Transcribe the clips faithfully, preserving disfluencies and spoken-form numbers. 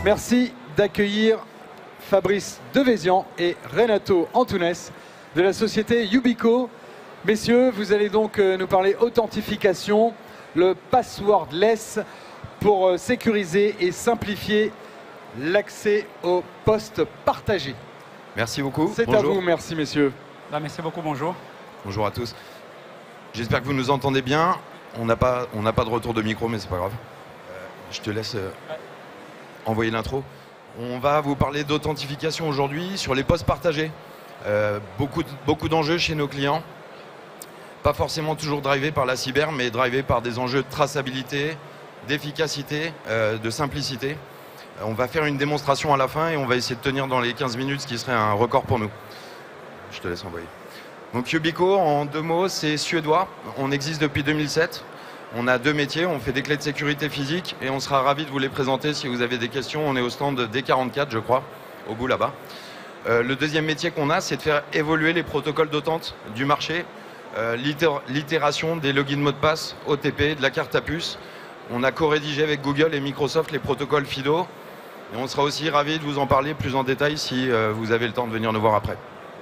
Merci d'accueillir Fabrice Devézian et Renato Antunes de la société Yubico. Messieurs, vous allez donc nous parler authentification, le passwordless pour sécuriser et simplifier l'accès au poste partagé. Merci beaucoup. C'est à vous, merci messieurs. Bah, merci beaucoup, bonjour. Bonjour à tous. J'espère que vous nous entendez bien. On n'a pas, on n'a pas de retour de micro, mais c'est pas grave. Euh, je te laisse euh, envoyer l'intro. On va vous parler d'authentification aujourd'hui sur les postes partagés. Euh, beaucoup, beaucoup d'enjeux chez nos clients. Pas forcément toujours drivés par la cyber, mais drivés par des enjeux de traçabilité, d'efficacité, euh, de simplicité. On va faire une démonstration à la fin et on va essayer de tenir dans les quinze minutes, ce qui serait un record pour nous. Je te laisse envoyer. Donc Yubico, en deux mots, c'est suédois. On existe depuis deux mille sept. On a deux métiers. On fait des clés de sécurité physique et on sera ravis de vous les présenter si vous avez des questions. On est au stand D quarante-quatre, je crois, au bout là-bas. Euh, le deuxième métier qu'on a, c'est de faire évoluer les protocoles d'authent du marché. Euh, l'itération des logins mots de passe, O T P, de la carte à puce. On a co-rédigé avec Google et Microsoft les protocoles FIDO. Et on sera aussi ravis de vous en parler plus en détail si euh, vous avez le temps de venir nous voir après.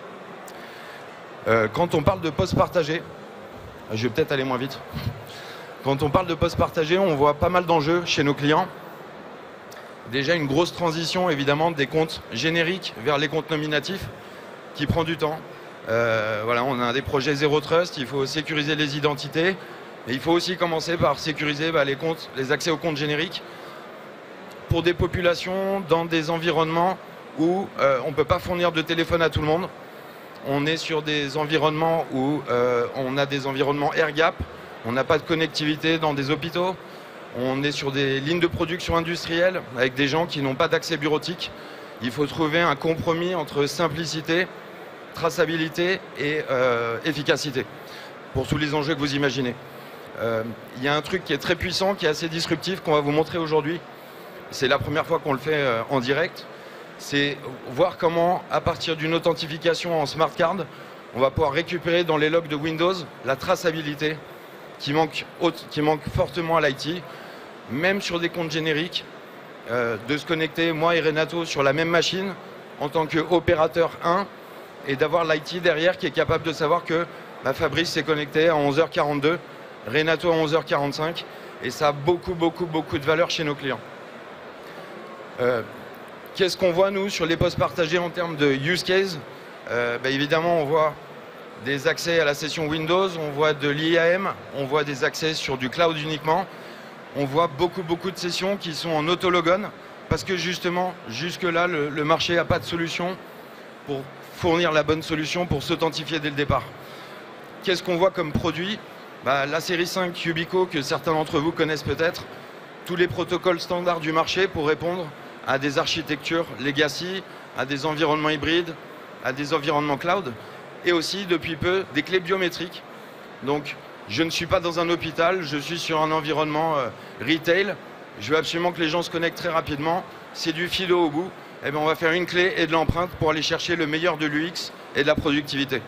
Euh, quand on parle de postes partagés, je vais peut-être aller moins vite. Quand on parle de postes partagés, on voit pas mal d'enjeux chez nos clients. Déjà une grosse transition évidemment des comptes génériques vers les comptes nominatifs qui prend du temps. Euh, voilà, on a des projets zéro trust, il faut sécuriser les identités. Et il faut aussi commencer par sécuriser bah, les comptes, les accès aux comptes génériques pour des populations dans des environnements où euh, on ne peut pas fournir de téléphone à tout le monde. On est sur des environnements où euh, on a des environnements air gap, on n'a pas de connectivité dans des hôpitaux, on est sur des lignes de production industrielles avec des gens qui n'ont pas d'accès bureautique. Il faut trouver un compromis entre simplicité, traçabilité et euh, efficacité pour tous les enjeux que vous imaginez. Euh, il y a un truc qui est très puissant, qui est assez disruptif, qu'on va vous montrer aujourd'hui. C'est la première fois qu'on le fait euh, en direct. C'est voir comment, à partir d'une authentification en smart card, on va pouvoir récupérer dans les logs de Windows la traçabilité qui manque, qui manque fortement à l'I T, même sur des comptes génériques, euh, de se connecter, moi et Renato, sur la même machine en tant qu'opérateur un et d'avoir l'I T derrière qui est capable de savoir que bah, Fabrice s'est connecté à onze heures quarante-deux, Renato à onze heures quarante-cinq, et ça a beaucoup, beaucoup, beaucoup de valeur chez nos clients. Euh, Qu'est-ce qu'on voit, nous, sur les postes partagés en termes de use case? euh, bah, Évidemment, on voit des accès à la session Windows, on voit de l'I A M, on voit des accès sur du cloud uniquement. On voit beaucoup, beaucoup de sessions qui sont en autologon, parce que justement, jusque-là, le, le marché n'a pas de solution pour fournir la bonne solution pour s'authentifier dès le départ. Qu'est-ce qu'on voit comme produit? Bah, la série cinq Yubico, que certains d'entre vous connaissent peut-être, tous les protocoles standards du marché pour répondre à des architectures legacy, à des environnements hybrides, à des environnements cloud, et aussi, depuis peu, des clés biométriques. Donc, je ne suis pas dans un hôpital, je suis sur un environnement euh, retail. Je veux absolument que les gens se connectent très rapidement. C'est du FIDO au bout. Eh bien, on va faire une clé et de l'empreinte pour aller chercher le meilleur de l'U X et de la productivité.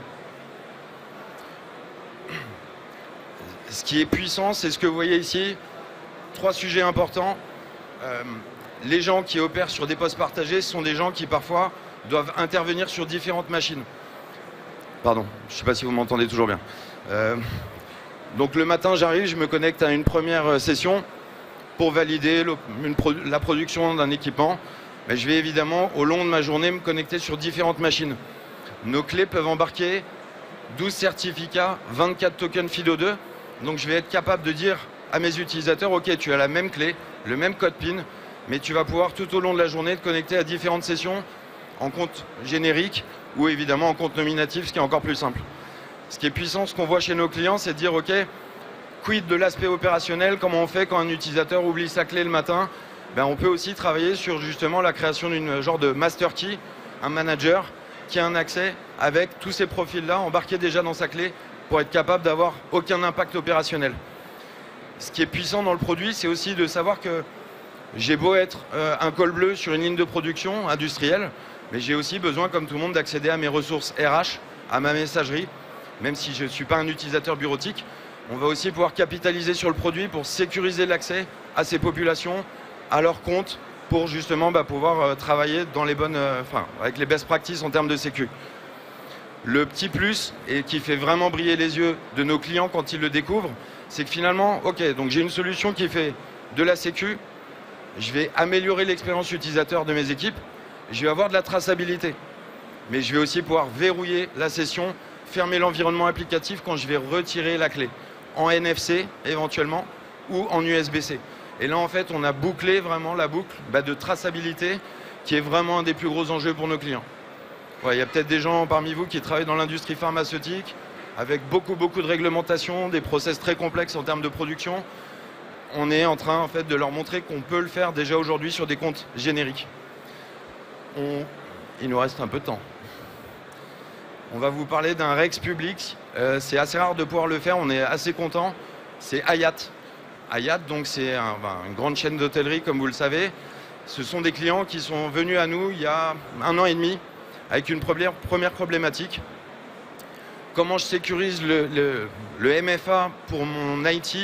Ce qui est puissant, c'est ce que vous voyez ici. Trois sujets importants. Euh, les gens qui opèrent sur des postes partagés sont des gens qui parfois doivent intervenir sur différentes machines. Pardon, je ne sais pas si vous m'entendez toujours bien. Euh, donc le matin, j'arrive, je me connecte à une première session pour valider le, une, la production d'un équipement. Mais je vais évidemment, au long de ma journée, me connecter sur différentes machines. Nos clés peuvent embarquer douze certificats, vingt-quatre tokens FIDO deux. Donc je vais être capable de dire à mes utilisateurs, ok, tu as la même clé, le même code PIN, mais tu vas pouvoir tout au long de la journée te connecter à différentes sessions en compte générique ou évidemment en compte nominatif, ce qui est encore plus simple. Ce qui est puissant, ce qu'on voit chez nos clients, c'est de dire, ok, quid de l'aspect opérationnel, comment on fait quand un utilisateur oublie sa clé le matin? Ben, on peut aussi travailler sur justement la création d'une genre de master key, un manager qui a un accès avec tous ces profils-là embarqués déjà dans sa clé pour être capable d'avoir aucun impact opérationnel. Ce qui est puissant dans le produit, c'est aussi de savoir que j'ai beau être euh, un col bleu sur une ligne de production industrielle, mais j'ai aussi besoin, comme tout le monde, d'accéder à mes ressources R H, à ma messagerie, même si je ne suis pas un utilisateur bureautique. On va aussi pouvoir capitaliser sur le produit pour sécuriser l'accès à ces populations, à leurs comptes, pour justement bah, pouvoir euh, travailler dans les bonnes, euh, enfin, avec les best practices en termes de sécu. Le petit plus, et qui fait vraiment briller les yeux de nos clients quand ils le découvrent, c'est que finalement, ok, donc j'ai une solution qui fait de la sécu, je vais améliorer l'expérience utilisateur de mes équipes, je vais avoir de la traçabilité, mais je vais aussi pouvoir verrouiller la session, fermer l'environnement applicatif quand je vais retirer la clé, en N F C éventuellement, ou en U S B C. Et là, en fait, on a bouclé vraiment la boucle bah, de traçabilité qui est vraiment un des plus gros enjeux pour nos clients. Ouais, il y a peut-être des gens parmi vous qui travaillent dans l'industrie pharmaceutique avec beaucoup, beaucoup de réglementations, des process très complexes en termes de production. On est en train, en fait, de leur montrer qu'on peut le faire déjà aujourd'hui sur des comptes génériques. On... Il nous reste un peu de temps. On va vous parler d'un Rex public. Euh, c'est assez rare de pouvoir le faire, on est assez content. C'est Hyatt. Hyatt, donc c'est un, ben, une grande chaîne d'hôtellerie, comme vous le savez. Ce sont des clients qui sont venus à nous il y a un an et demi avec une première, première problématique. Comment je sécurise le, le, le M F A pour mon I T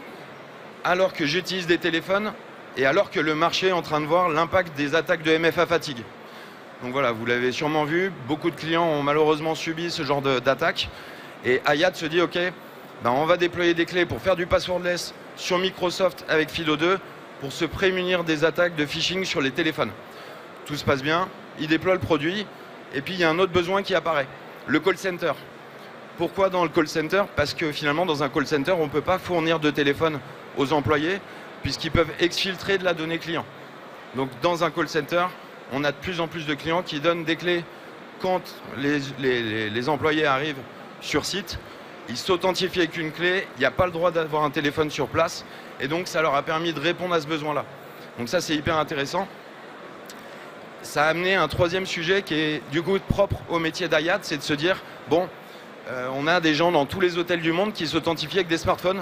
alors que j'utilise des téléphones et alors que le marché est en train de voir l'impact des attaques de M F A fatigue. Donc voilà, vous l'avez sûrement vu, beaucoup de clients ont malheureusement subi ce genre d'attaque. Et Hyatt se dit, ok, ben on va déployer des clés pour faire du passwordless sur Microsoft avec FIDO deux pour se prémunir des attaques de phishing sur les téléphones. Tout se passe bien, il déploie le produit, et puis il y a un autre besoin qui apparaît, le call center. Pourquoi dans le call center? Parce que finalement, dans un call center, on ne peut pas fournir de téléphone aux employés, puisqu'ils peuvent exfiltrer de la donnée client. Donc dans un call center, on a de plus en plus de clients qui donnent des clés quand les, les, les employés arrivent sur site. Ils s'authentifient avec une clé, il n'y a pas le droit d'avoir un téléphone sur place, et donc ça leur a permis de répondre à ce besoin-là. Donc ça, c'est hyper intéressant. Ça a amené un troisième sujet qui est du coup propre au métier d'Hyatt, c'est de se dire, bon, euh, on a des gens dans tous les hôtels du monde qui s'authentifient avec des smartphones.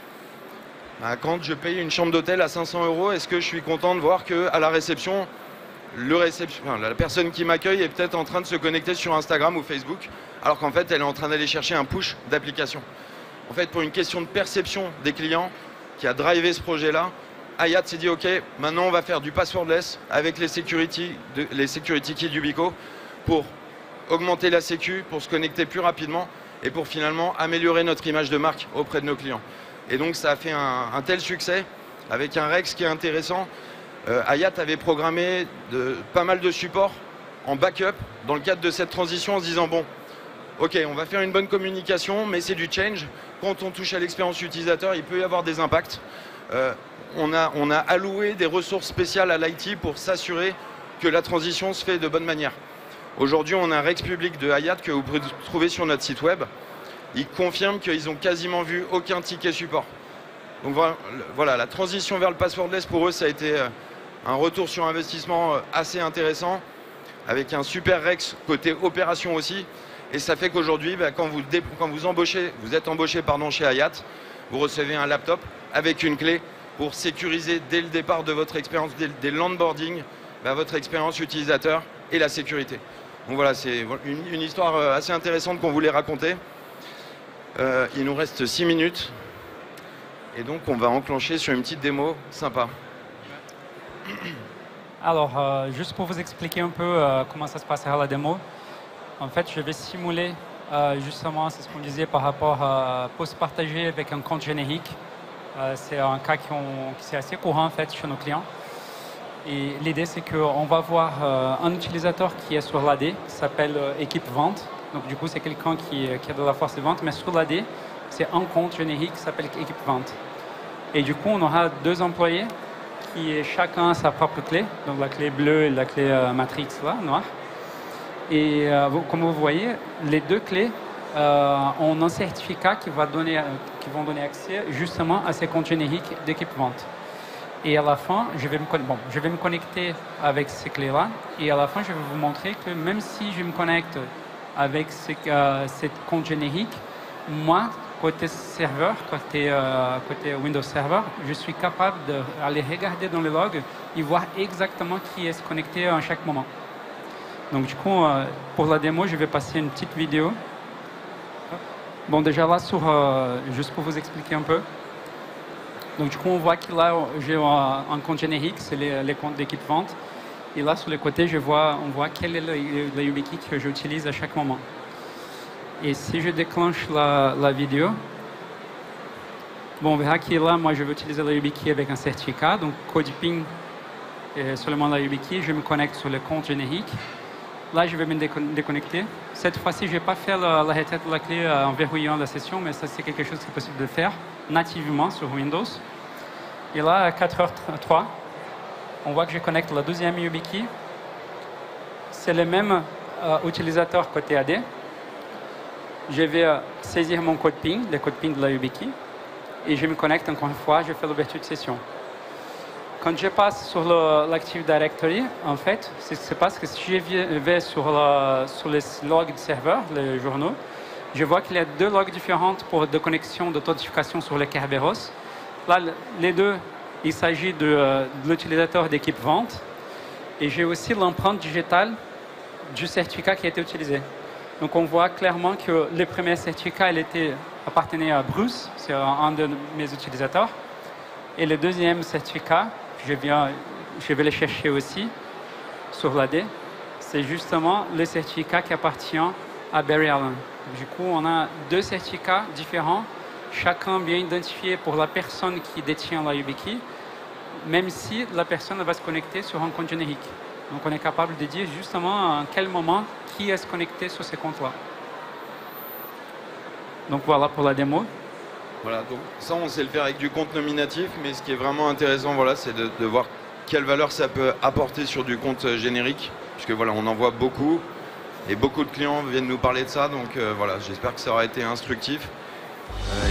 Ben, quand je paye une chambre d'hôtel à cinq cents euros, est-ce que je suis content de voir qu'à la réception, le réception, enfin, la personne qui m'accueille est peut-être en train de se connecter sur Instagram ou Facebook, alors qu'en fait, elle est en train d'aller chercher un push d'application. En fait, pour une question de perception des clients qui a drivé ce projet-là, Hyatt s'est dit, OK, maintenant on va faire du passwordless avec les security, de, les security keys d'Ubico pour augmenter la sécu, pour se connecter plus rapidement et pour finalement améliorer notre image de marque auprès de nos clients. Et donc, ça a fait un, un tel succès avec un Rex qui est intéressant. Euh, Hyatt avait programmé de, pas mal de supports en backup dans le cadre de cette transition en se disant, bon, ok, on va faire une bonne communication, mais c'est du change. Quand on touche à l'expérience utilisateur, il peut y avoir des impacts. Euh, on, a, on a alloué des ressources spéciales à l'I T pour s'assurer que la transition se fait de bonne manière. Aujourd'hui, on a un Rex public de Hyatt que vous pouvez trouver sur notre site web. Ils confirment qu'ils n'ont quasiment vu aucun ticket support. Donc voilà, la transition vers le passwordless, pour eux, ça a été un retour sur investissement assez intéressant, avec un super Rex côté opération aussi. Et ça fait qu'aujourd'hui, bah, quand, vous quand vous embauchez, vous êtes embauché pardon, chez Hyatt, vous recevez un laptop avec une clé pour sécuriser dès le départ de votre expérience, dès, dès l'onboarding, bah, votre expérience utilisateur et la sécurité. Donc voilà, c'est une, une histoire assez intéressante qu'on voulait raconter. Euh, il nous reste six minutes. Et donc, on va enclencher sur une petite démo sympa. Alors, euh, juste pour vous expliquer un peu euh, comment ça se passera la démo, en fait, je vais simuler euh, justement, c'est ce qu'on disait par rapport à post partagé avec un compte générique. Euh, c'est un cas qui, ont, qui est assez courant en fait chez nos clients. Et l'idée, c'est qu'on va voir euh, un utilisateur qui est sur l'A D, qui s'appelle euh, équipe vente. Donc, du coup, c'est quelqu'un qui, qui a de la force de vente, mais sur l'A D, c'est un compte générique qui s'appelle équipe vente. Et du coup, on aura deux employés qui ont chacun sa propre clé, donc la clé bleue et la clé euh, matrix là, noire. Et euh, vous, comme vous voyez, les deux clés euh, ont un certificat qui, va donner, qui vont donner accès justement à ces comptes génériques d'équipe vente. Et à la fin, je vais, me, bon, je vais me connecter avec ces clés-là. Et à la fin, je vais vous montrer que même si je me connecte avec ces, euh, ces comptes génériques, moi, côté serveur, côté, euh, côté Windows Server, je suis capable d'aller regarder dans le log et voir exactement qui est connecté à chaque moment. Donc du coup, euh, pour la démo, je vais passer une petite vidéo. Bon, déjà là, sur, euh, juste pour vous expliquer un peu. Donc du coup, on voit que là, j'ai un, un compte générique, c'est les, les comptes d'équipe vente. Et là, sur les côtés, je vois, on voit quelle est la, la YubiKey que j'utilise à chaque moment. Et si je déclenche la, la vidéo, bon, on verra que là, moi, je vais utiliser la YubiKey avec un certificat. Donc, code PIN est seulement la YubiKey. Je me connecte sur le compte générique. Là, je vais me déconnecter. Cette fois-ci, je ne vais pas faire la, la retraite de la clé en verrouillant la session, mais ça, c'est quelque chose qui est possible de faire nativement sur Windows. Et là, à quatre heures trois, on voit que je connecte la deuxième YubiKey. C'est le même euh, utilisateur côté A D. Je vais euh, saisir mon code PIN, le code PIN de la YubiKey, et je me connecte encore une fois, je fais l'ouverture de session. Quand je passe sur l'Active Directory, en fait, ce qui se passe, que si je vais sur, la, sur les logs du serveur, les journaux, je vois qu'il y a deux logs différents pour de connexion, d'authentification sur le Kerberos. Là, les deux, il s'agit de, de l'utilisateur d'équipe vente. Et j'ai aussi l'empreinte digitale du certificat qui a été utilisé. Donc on voit clairement que le premier certificat, il était, appartenait à Bruce, c'est un de mes utilisateurs. Et le deuxième certificat, je, viens, je vais le chercher aussi sur l'A D, c'est justement le certificat qui appartient à Barry Allen. Du coup, on a deux certificats différents, chacun bien identifié pour la personne qui détient la YubiKey, même si la personne va se connecter sur un compte générique. Donc on est capable de dire justement à quel moment qui est connecté sur ces comptes-là. Donc voilà pour la démo. Voilà, donc ça on sait le faire avec du compte nominatif, mais ce qui est vraiment intéressant, voilà, c'est de, de voir quelle valeur ça peut apporter sur du compte générique, puisque voilà, on en voit beaucoup, et beaucoup de clients viennent nous parler de ça, donc euh, voilà, j'espère que ça aura été instructif. Euh,